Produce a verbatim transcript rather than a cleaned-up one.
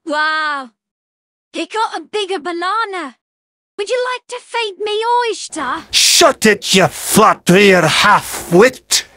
Wow. He got a bigger banana. Would you like to feed me oyster? Shut it, you flat-ear half-wit!